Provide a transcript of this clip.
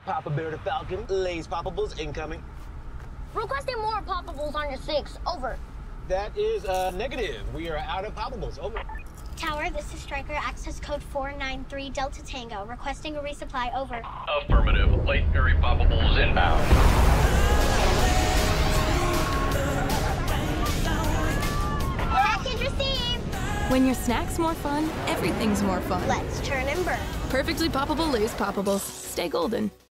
Papa Bear the Falcon, Lay's Poppables incoming. Requesting more Poppables on your 6. Over. That is negative. We are out of Poppables. Over. Tower, this is Striker. Access code 493 Delta Tango. Requesting a resupply. Over. Affirmative. Legendary Poppables inbound. Package received. When your snack's more fun, everything's more fun. Let's turn and burn. Perfectly poppable Lay's Poppables. Stay golden.